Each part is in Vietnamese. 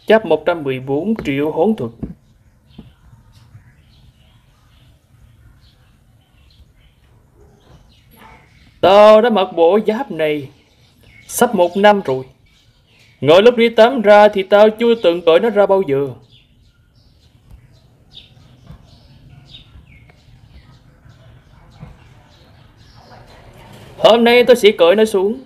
Chấp 114 triệu hỗn thuật. Tao đã mặc bộ giáp này sắp 1 năm rồi. Ngồi lúc đi tắm ra thì tao chưa từng cởi nó ra bao giờ. Hôm nay tôi sẽ cởi nó xuống.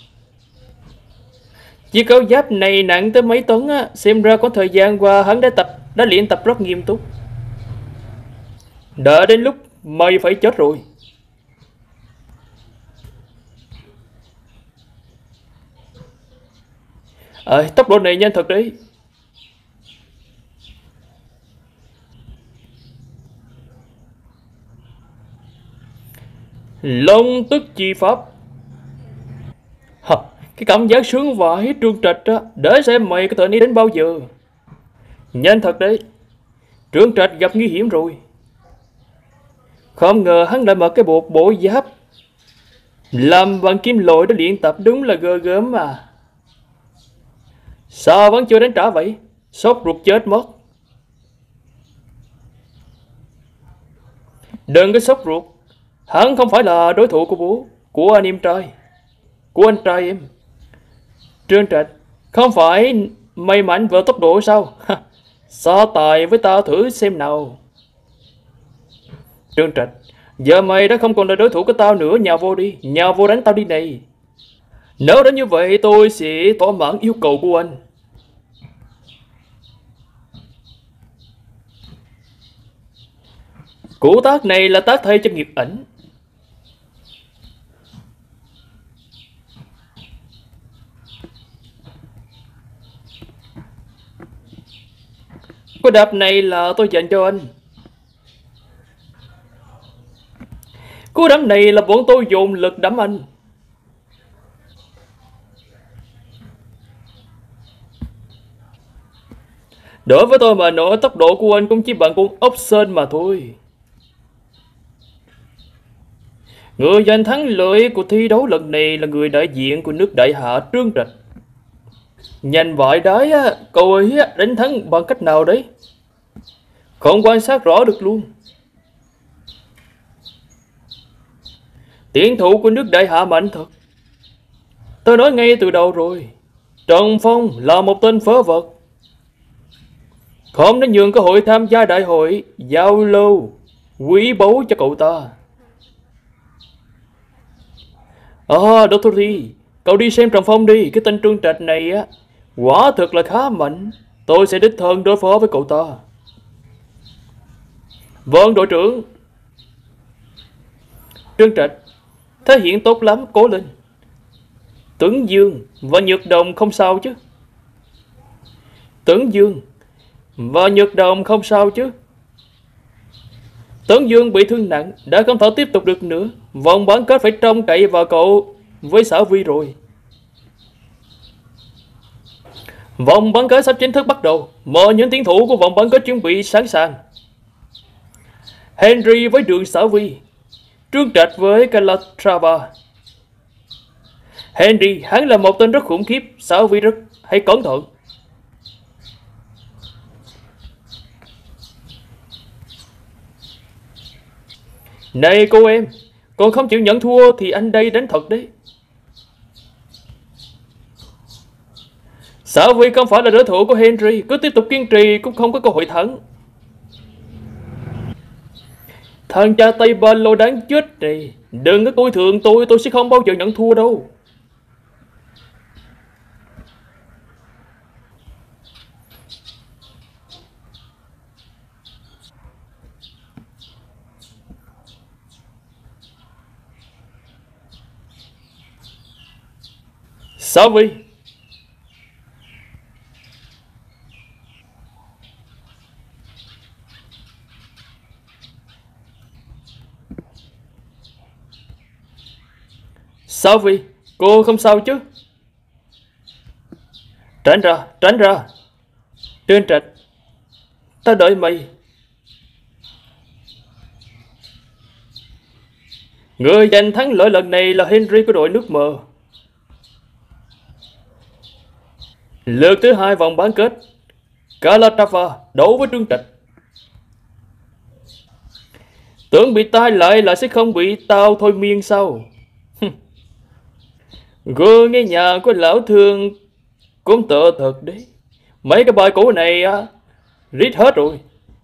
Chiếc áo giáp này nặng tới mấy tấn á, xem ra có thời gian qua hắn đã luyện tập rất nghiêm túc. Đợi đến lúc mày phải chết rồi. Tốc độ này nhanh thật đấy. Long tức chi pháp. Cái cảm giác sướng vãi Trương Trạch á, để xem mày có thể đi đến bao giờ. Nhanh thật đấy. Trương Trạch gặp nguy hiểm rồi. Không ngờ hắn lại mặc cái bộ giáp làm bằng kim loại để luyện tập, đúng là ghê gớm mà. Sao vẫn chưa đánh trả vậy? Sốt ruột chết mất. Đừng có sốt ruột. Hắn không phải là đối thủ của bố, của anh em trai, của anh trai em. Trương Trạch, không phải mày mạnh về tốc độ sao? So tài với tao thử xem nào. Trương Trạch, giờ mày đã không còn là đối thủ của tao nữa. Nhào vô đi, nhào vô đánh tao đi này. Nếu đã như vậy tôi sẽ thỏa mãn yêu cầu của anh. Cú tác này là tác thay cho nghiệp ảnh. Cú đạp này là tôi dành cho anh. Cú đấm này là bọn tôi dồn lực đấm anh. Đối với tôi mà nói, tốc độ của anh cũng chỉ bằng con ốc sên mà thôi. Người giành thắng lợi của thi đấu lần này là người đại diện của nước Đại Hạ Trương Trạch. Nhanh vội đấy, cậu ấy đánh thắng bằng cách nào đấy? Không quan sát rõ được luôn. Tiến thủ của nước Đại Hạ mạnh thật. Tôi nói ngay từ đầu rồi, Trần Phong là một tên phế vật. Không nên nhường cơ hội tham gia đại hội giao lưu quý báu cho cậu ta. Đó thôi đi, cậu đi xem Trần Phong đi. Cái tên Trương Trạch này á, quả thực là khá mạnh. Tôi sẽ đích thân đối phó với cậu ta. Vâng đội trưởng. Trương Trạch, thể hiện tốt lắm, cố lên. Tuấn Dương và Nhược Đồng không sao chứ? Tuấn Dương và Nhược Đồng không sao chứ? Tuấn Dương bị thương nặng, đã không thể tiếp tục được nữa. Vòng bán kết phải trông cậy vào cậu với Sở Vi rồi. Vòng bán kết sắp chính thức bắt đầu. Mời những tuyển thủ của vòng bán kết chuẩn bị sẵn sàng. Henry với Đường Sở Vi, Trương Trạch với Calatrava. Henry, hắn là một tên rất khủng khiếp. Sở Vi rất hãy cẩn thận. Này cô em, còn không chịu nhận thua thì anh đây đánh thật đấy. Sở Vi không phải là đối thủ của Henry, cứ tiếp tục kiên trì cũng không có cơ hội thắng. Thằng cha Tây Ba Lô đáng chết này, đừng có coi thường tôi sẽ không bao giờ nhận thua đâu. Sở Vi, Sở Vi, cô không sao chứ? Tránh ra, tránh ra. Trương Trạch, ta đợi mày. Người giành thắng lợi lần này là Henry của đội nước M. Lượt thứ 2 vòng bán kết, Calatrava đấu với Trương Trạch. Tưởng bị tai lại là sẽ không bị tao thôi miên sao? Gương nghe nhà của lão thương cũng tợ thật đấy. Mấy cái bài cũ này á, rít hết rồi.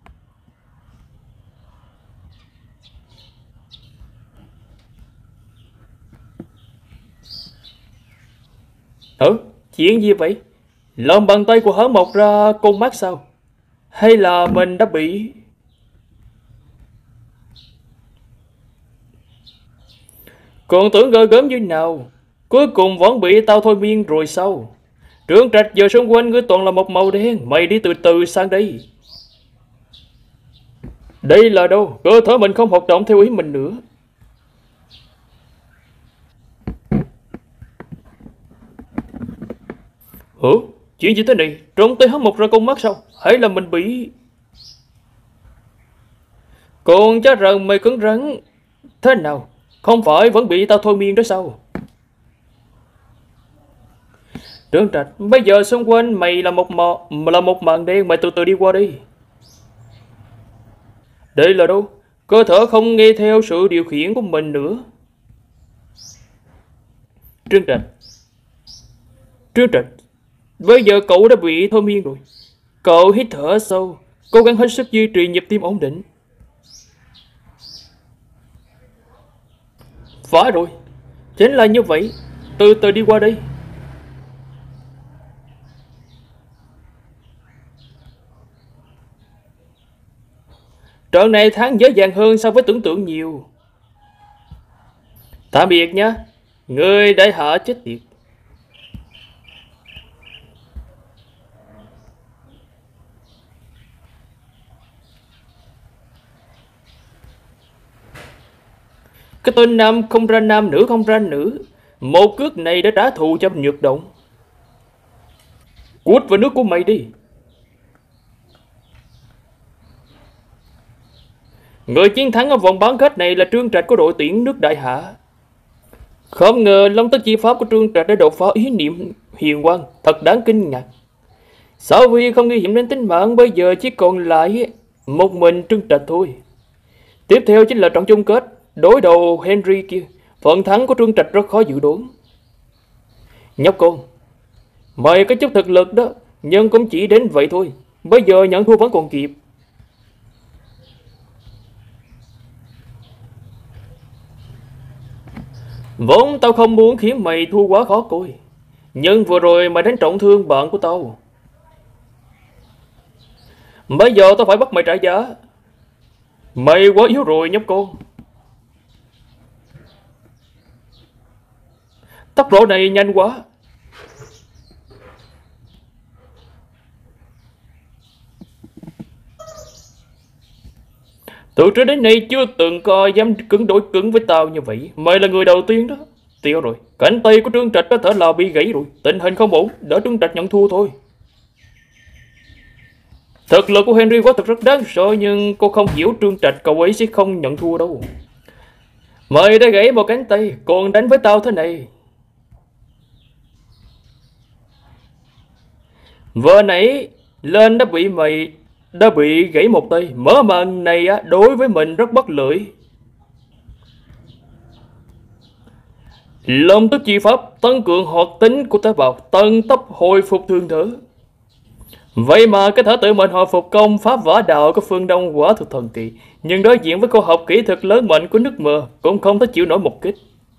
Chuyện gì vậy? Lòng bàn tay của hắn mọc ra con mắt sao? Hay là mình đã bị... Còn tưởng gơ gớm như nào, cuối cùng vẫn bị tao thôi miên rồi sao? Trương Trạch giờ xung quanh ngươi toàn là một màu đen. Mày đi từ từ sang đây. Đây là đâu? Cơ thể mình không hoạt động theo ý mình nữa. Chuyện gì thế này? Trong tay hắn mọc ra con mắt sao? Hay là mình bị... Còn chắc rằng mày cứng rắn thế nào? Không phải vẫn bị tao thôi miên đó sao? Trương Trạch, bây giờ xung quanh mày là một màn đen. Mày từ từ đi qua đi. Đây là đâu? Cơ thể không nghe theo sự điều khiển của mình nữa. Trương Trạch, bây giờ cậu đã bị thôi miên rồi. Cậu hít thở sâu, cố gắng hết sức duy trì nhịp tim ổn định. Phải rồi, chính là như vậy. Từ từ đi qua đây. Trận này thắng dễ dàng hơn so với tưởng tượng nhiều. Tạm biệt nhé. Ngươi đại hạ chết tiệt. Cái tên nam không ra nam, nữ không ra nữ. Một cước này đã trả thù cho Nhược Động. Cút vào nước của mày đi. Người chiến thắng ở vòng bán kết này là Trương Trạch của đội tuyển nước Đại Hạ. Không ngờ long tức chi pháp của Trương Trạch đã đột phá ý niệm huyền quang, thật đáng kinh ngạc. Sao vì không nguy hiểm đến tính mạng, bây giờ chỉ còn lại một mình Trương Trạch thôi. Tiếp theo chính là trận chung kết, đối đầu Henry kia. Phần thắng của Trương Trạch rất khó dự đoán. Nhóc con, mày có chút thực lực đó, nhưng cũng chỉ đến vậy thôi. Bây giờ nhận thua vẫn còn kịp. Vốn tao không muốn khiến mày thua quá khó coi, nhưng vừa rồi mày đánh trọng thương bạn của tao. Bây giờ tao phải bắt mày trả giá. Mày quá yếu rồi nhóc con. Tốc độ này nhanh quá. Từ trước đến nay chưa từng có dám đối cứng với tao như vậy. Mày là người đầu tiên đó. Tiêu rồi, cánh tay của Trương Trạch có thể là bị gãy rồi. Tình hình không ổn, đỡ Trương Trạch nhận thua thôi. Thực lực của Henry quá thực rất đáng sợ, nhưng cô không hiểu Trương Trạch cậu ấy sẽ không nhận thua đâu. Mày đã gãy một cánh tay, còn đánh với tao thế này. Vừa nãy lên đã bị gãy một tay. Mở màn này đối với mình rất bất lợi. Long tức chi pháp tăng cường hoạt tính của tế bào, tăng tốc hồi phục thương thở. Vậy mà cái thể tự mình hồi phục công pháp võ đạo của phương Đông quả thực thần kỳ, nhưng đối diện với cô học kỹ thuật lớn mạnh của nước mơ cũng không thể chịu nổi một kích.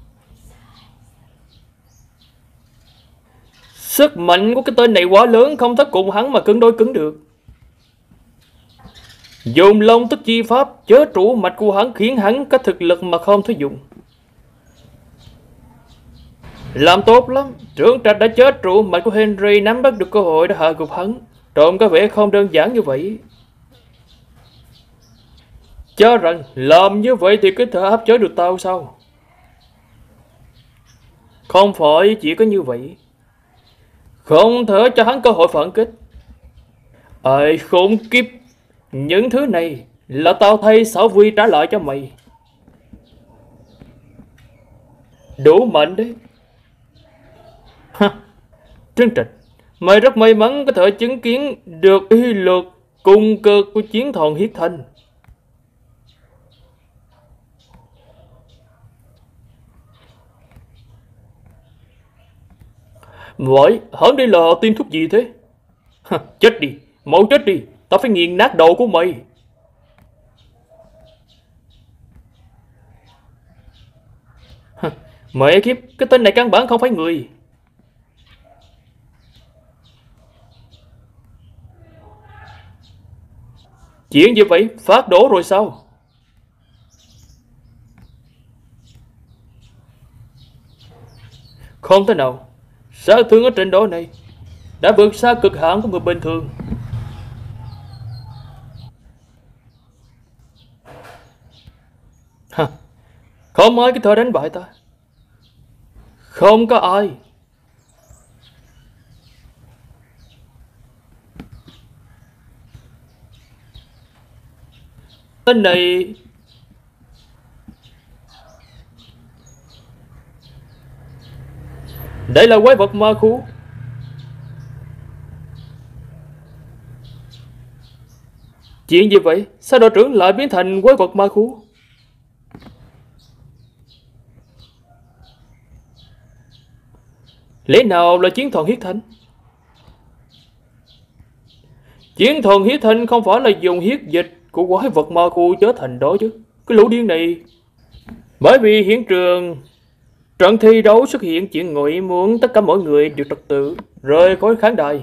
Sức mạnh của cái tên này quá lớn, không thể cùng hắn mà cứng đối cứng được. Dùng long tức chi pháp chớ trụ mạch của hắn khiến hắn có thực lực mà không thể dùng. Làm tốt lắm, Trương Trạch đã chết trụ mạch của Henry, nắm bắt được cơ hội đã hạ gục hắn. Trộm có vẻ không đơn giản như vậy. Cho rằng làm như vậy thì có thể áp chế được tao sao? Không phải chỉ có như vậy. Không thể cho hắn cơ hội phản kích. Ai khốn kiếp, những thứ này là tao thay Sở Vi trả lại cho mày. Đủ mạnh đấy. Ha, Trương Trạch, Mày rất may mắn có thể chứng kiến được uy lực cùng cực của chiến thần huyết thanh. Vậy, hắn đây là tiêm thuốc gì thế? Chết đi, mau chết đi, tao phải nghiền nát đầu của mày. Mẹ kiếp, cái tên này căn bản không phải người. Chuyện gì vậy? Phát đổ rồi sao? Không thể nào. Sát thương ở trên đó này đã vượt xa cực hạn của người bình thường. Không ai có thể đánh bại ta. Không có ai. Tên này đây là quái vật ma khu. Chuyện gì vậy? Sao đội trưởng lại biến thành quái vật ma khu? Lẽ nào là chiến thần huyết thanh? Chiến thần huyết thanh không phải là dùng huyết dịch của quái vật ma khu trở thành đó chứ. Cái lũ điên này. Bởi vì hiện trường trận thi đấu xuất hiện chuyện ngoài ý muốn, tất cả mọi người đều trật tự rời khỏi khán đài.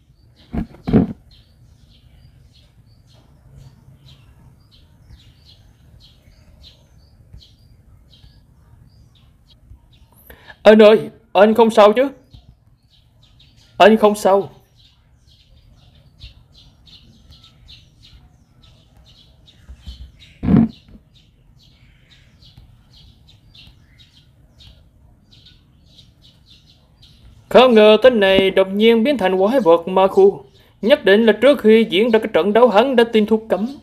Anh ơi, anh không sao chứ? Anh không sao. Không ngờ tên này đột nhiên biến thành quái vật ma khu. Nhất định là trước khi diễn ra cái trận đấu hắn đã tiêm thuốc cấm.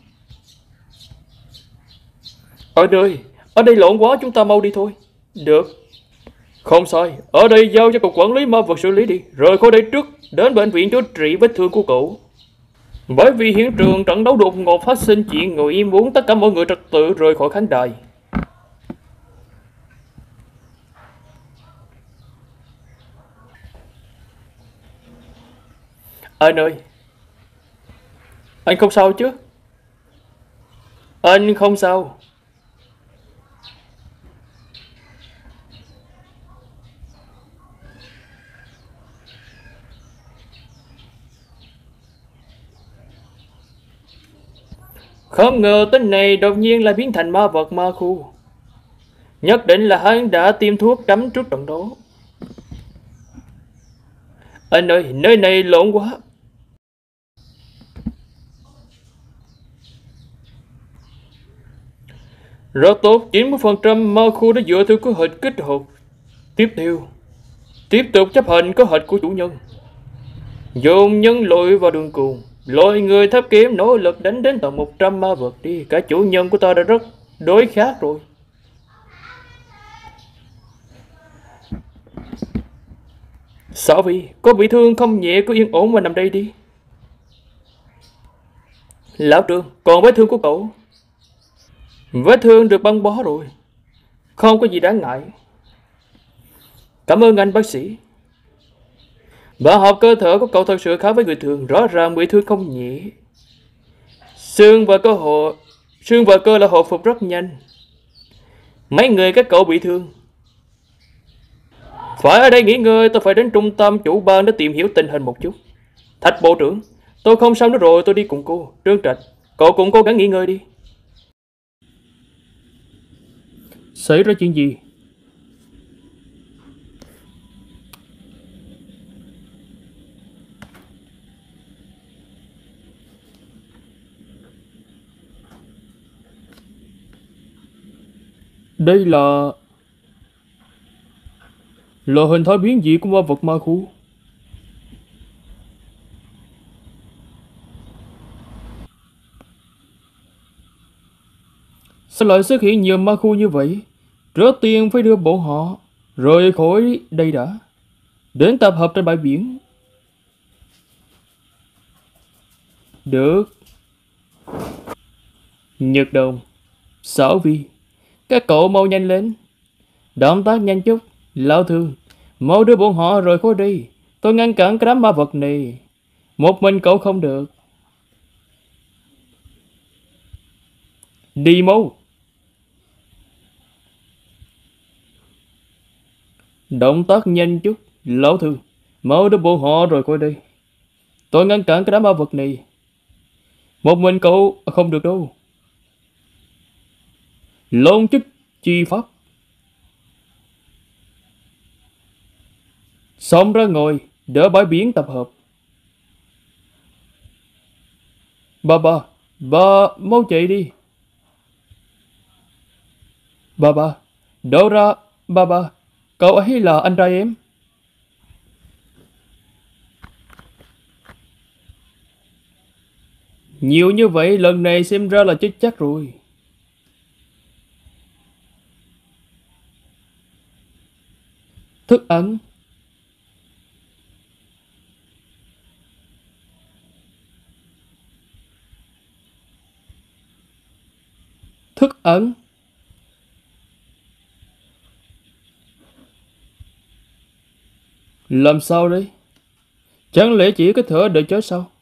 Anh ơi, ở đây lộn quá, chúng ta mau đi thôi. Được. Không sai, ở đây giao cho cục quản lý ma vật xử lý đi. Rời khỏi đây trước, đến bệnh viện chữa trị vết thương của cậu. Bởi vì hiện trường trận đấu đột ngột phát sinh chuyện ngoài ý muốn, tất cả mọi người trật tự rời khỏi khán đài. Anh ơi, anh không sao chứ? Anh không sao. Không ngờ tên này đột nhiên lại biến thành ma vật ma khu. Nhất định là hắn đã tiêm thuốc cấm trước trận đấu. Anh ơi, nơi này lộn quá. Rất tốt, 90% ma khu đã dựa theo kế hoạch kích hoạt. Tiếp tục chấp hành kế hoạch của chủ nhân. Dùng nhân loại vào đường cùng. Loại người thấp kém nỗ lực đánh đến tận 100 ma vật đi. Cả chủ nhân của ta đã rất đối khác rồi. Sao vì có bị thương không nhẹ, cứ yên ổn mà nằm đây đi. Lão trưởng, còn vết thương của cậu? Vết thương được băng bó rồi, không có gì đáng ngại. Cảm ơn anh bác sĩ. Bảo học cơ thể của cậu thật sự khác với người thường, rõ ràng bị thương không nhẹ. Xương và cơ là hồi phục rất nhanh. Mấy người các cậu bị thương phải ở đây nghỉ ngơi, tôi phải đến trung tâm chủ ban để tìm hiểu tình hình một chút. Thạch bộ trưởng, tôi không sao nữa rồi, tôi đi cùng cô. Trương Trạch, cậu cũng cố gắng nghỉ ngơi đi. Xảy ra chuyện gì? Đây là hình thái biến dị của ma vật ma khu. Sao lại xuất hiện nhiều ma khu như vậy? Trước tiên phải đưa bọn họ rời khỏi đây đã, đến tập hợp trên bãi biển. Được. Nhật Đồng, Sở Vi, các cậu mau nhanh lên. Động tác nhanh chút. Lão Thương, mau đưa bọn họ rời khỏi đi. Tôi ngăn cản cái đám ma vật này. Một mình cậu không được. Đi mau. Động tác nhanh chút. Lão Thương, mau đưa bọn họ rời khỏi đây. Tôi ngăn cản cái đám ma vật này. Một mình cậu không được đâu. Lôn chức chi pháp. Xong ra ngồi, đỡ bãi biển tập hợp. Bà mau chạy đi. Bà, đỡ ra, bà, cậu ấy là anh trai em. Nhiều như vậy lần này xem ra là chết chắc rồi. Thức ăn. Thức ăn. Làm sao đấy? Chẳng lẽ chỉ có thể đợi chết sao?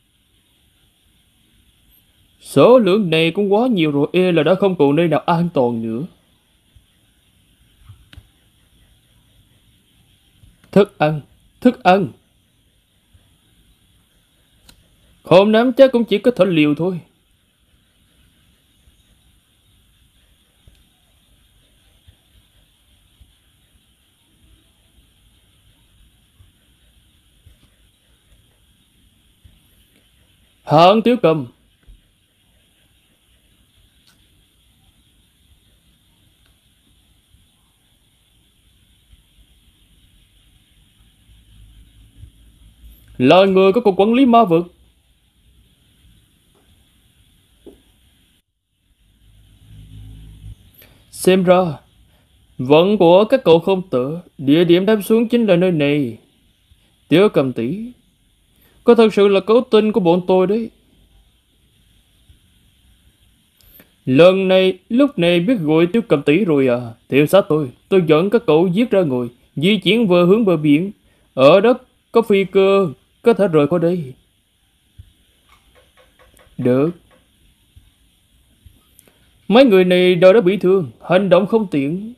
Số lượng này cũng quá nhiều rồi, e là đã không còn nơi nào an toàn nữa. Thức ăn, thức ăn. Không nắm chắc cũng chỉ có thể liều thôi. Hạng Tiểu Cầm. Là người có cục quản lý ma vực. Xem ra vận của các cậu không tệ. Địa điểm đáp xuống chính là nơi này. Tiểu Cầm tỷ, có thật sự là cứu tinh của bọn tôi đấy. Lần này lúc này biết gọi Tiểu Cầm tỷ rồi à. Theo sát tôi dẫn các cậu giết ra ngồi, di chuyển về hướng bờ biển. Ở đất có phi cơ, có thể rời khỏi đây. Được. Mấy người này đều đã bị thương, hành động không tiện.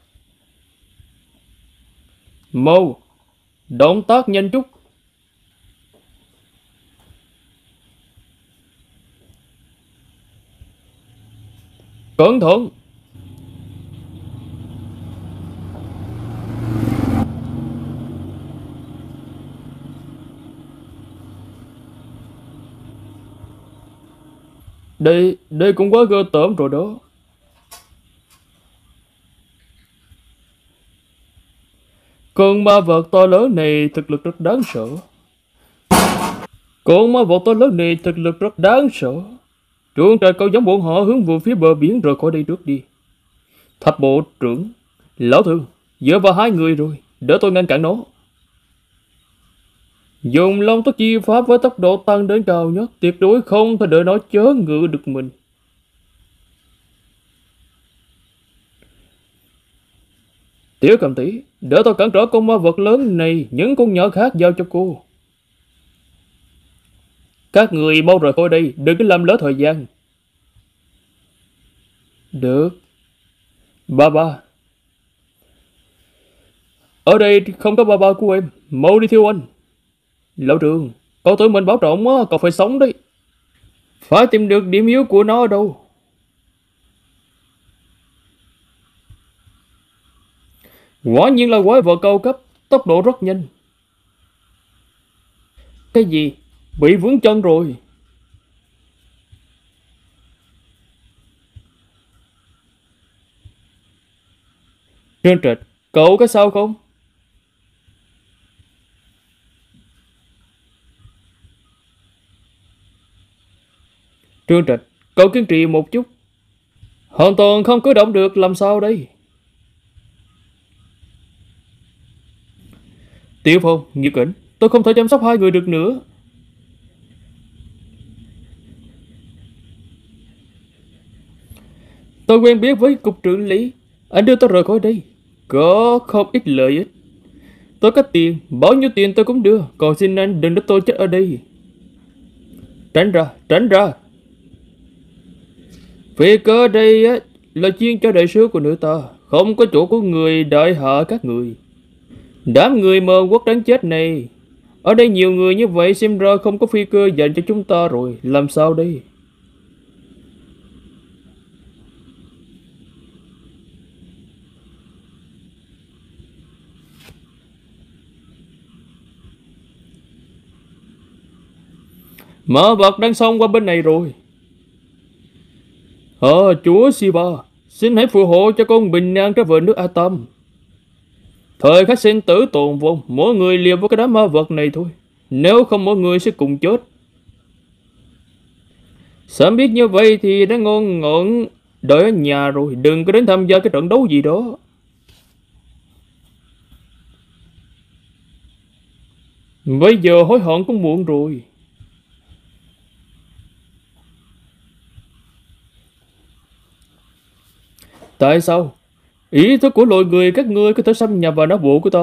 Mau, động tác nhanh chút. Cẩn thận. Đây cũng quá ghê tởm rồi đó. Con ma vật to lớn này thực lực rất đáng sợ. Con ma vật to lớn này thực lực rất đáng sợ. Trưởng trại cậu giống bọn họ hướng về phía bờ biển rồi khỏi đây trước đi. Thạch bộ trưởng, lão thư, dựa vào hai người rồi, để tôi ngăn cản nó. Dùng long tức chi pháp với tốc độ tăng đến cao nhất, tuyệt đối không thể để nó chớ ngự được mình. Tiểu Cầm tỷ, để tôi cản trở con ma vật lớn này, những con nhỏ khác giao cho cô. Các người mau rời khỏi đây, đừng có làm lỡ thời gian. Được. Ba. Ở đây không có ba của em, mau đi theo anh. Lão Trường, cậu tự mình bảo trọng á, cậu phải sống đấy. Phải tìm được điểm yếu của nó ở đâu. Quả nhiên là quái vật cao cấp, tốc độ rất nhanh. Cái gì? Bị vướng chân rồi. Trương Trịch, cậu có sao không? Trương Trịch, cậu kiên trì một chút. Hoàn toàn không cử động được, làm sao đây? Tiểu Phong, Nghiệp Kỉnh, tôi không thể chăm sóc hai người được nữa. Tôi quen biết với cục trưởng lý. Anh đưa tôi rời khỏi đây. Có không ít lợi ích. Tôi có tiền, bao nhiêu tiền tôi cũng đưa. Còn xin anh đừng để tôi chết ở đây. Tránh ra, tránh ra. Phi cơ đây á, là chuyên cho đại sứ của nước ta. Không có chỗ của người đại hạ các người. Đám người mơ quốc đáng chết này. Ở đây nhiều người như vậy xem ra không có phi cơ dành cho chúng ta rồi. Làm sao đây? Mã vật đang xông qua bên này rồi. Chúa Siva, xin hãy phù hộ cho con bình an trở về nước Atam. Thời khắc sinh tử tồn vong, mỗi người liều với cái đám ma vật này thôi. Nếu không mỗi người sẽ cùng chết. Sớm biết như vậy thì đã ngon ngọt đợi ở nhà rồi. Đừng có đến tham gia cái trận đấu gì đó. Bây giờ hối hận cũng muộn rồi. Tại sao? Ý thức của loài người các ngươi có thể xâm nhập vào não bộ của ta.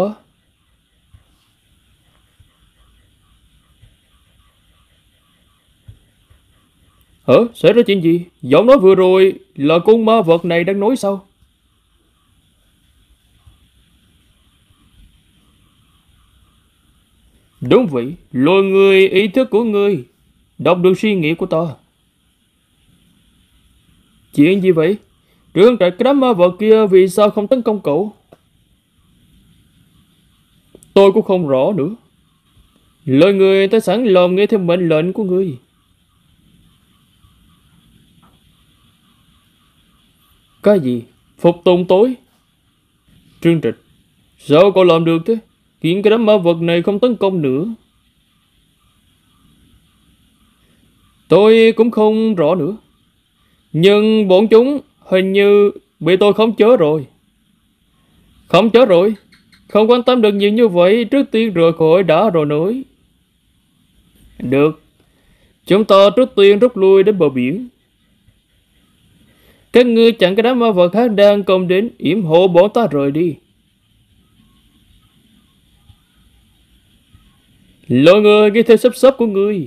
Xảy ra chuyện gì? Giọng nói vừa rồi là con ma vật này đang nói sao? Đúng vậy, loài người ý thức của ngươi đọc được suy nghĩ của ta. Chuyện gì vậy? Trương Trạch cái đám ma vật kia vì sao không tấn công cậu? Tôi cũng không rõ nữa. Lời người ta sẵn lòng nghe theo mệnh lệnh của ngươi. Cái gì? Phục tùng tối? Trương Trạch, sao cậu làm được thế? Kiện cái đám ma vật này không tấn công nữa. Tôi cũng không rõ nữa. Nhưng bọn chúng hình như bị tôi khống chế rồi. Khống chế rồi? Không quan tâm được nhiều như vậy, trước tiên rời khỏi đã rồi nói. Được. Chúng ta trước tiên rút lui đến bờ biển. Các ngươi chặn cái đám ma vật khác đang công đến yểm hộ bọn ta rời đi. Loài người ghi theo sắp xếp của ngươi.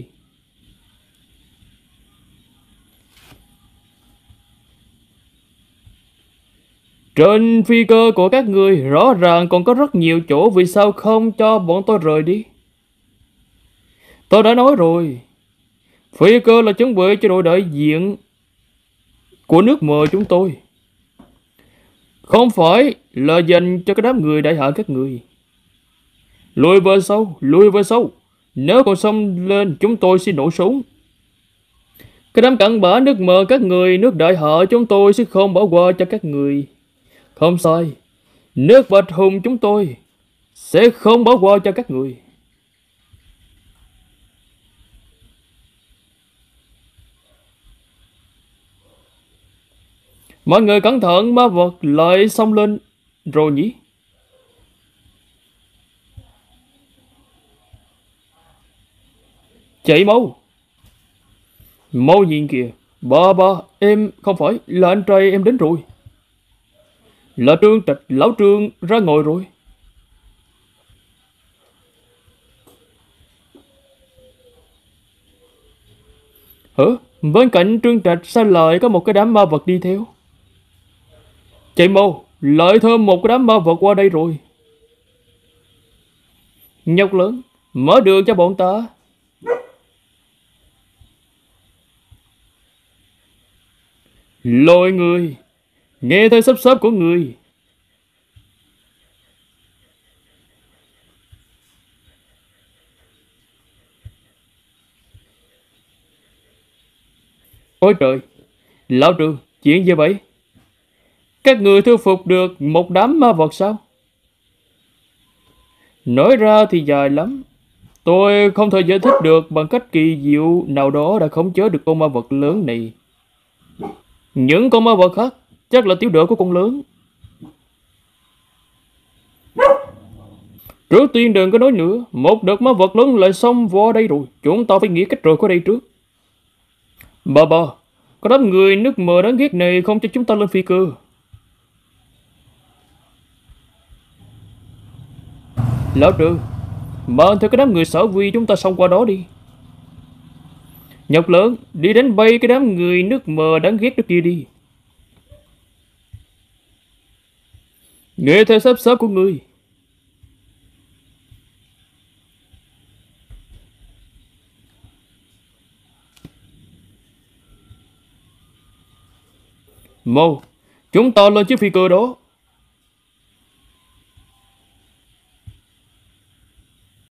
Trên phi cơ của các ngươi rõ ràng còn có rất nhiều chỗ, vì sao không cho bọn tôi rời đi? Tôi đã nói rồi, phi cơ là chuẩn bị cho đội đại diện của nước mời chúng tôi, không phải là dành cho cái đám người đại hạ các người. Lùi về sau, lùi về sau. Nếu còn xông lên chúng tôi sẽ nổ súng. Cái đám cặn bã nước mời các người, nước đại hạ chúng tôi sẽ không bỏ qua cho các người. Không sai, nước Bạch Hùng chúng tôi sẽ không bỏ qua cho các người. Mọi người cẩn thận, ma vật lại xông lên rồi nhỉ? Chạy mau. Mau nhìn kìa. Ba, em không phải là anh trai em đến rồi. Là Trương Trạch, lão Trương ra ngồi rồi. Bên cạnh Trương Trạch sao lại có một cái đám ma vật đi theo? Chạy mau, lại thêm một cái đám ma vật qua đây rồi. Nhóc lớn, mở đường cho bọn ta. Loài người, nghe theo sắp xếp của người. Ôi trời, lão Trương, chuyện gì vậy? Các người thu phục được một đám ma vật sao? Nói ra thì dài lắm. Tôi không thể giải thích được bằng cách kỳ diệu nào đó đã khống chế được con ma vật lớn này. Những con ma vật khác chắc là tiểu đội của con lớn. Trước tiên đừng có nói nữa. Một đợt ma vật lớn lại xông vào đây rồi. Chúng ta phải nghĩ cách rời khỏi đây trước. Ba, có Có đám người nước mờ đáng ghét này không cho chúng ta lên phi cơ. Lão Trừ, mời theo cái đám người sở vi chúng ta xông qua đó đi. Nhọc Lớn, đi đánh bay cái đám người nước mờ đáng ghét đó kia đi. Nghe theo sắp xếp của ngươi. Mau, chúng ta lên chiếc phi cơ đó.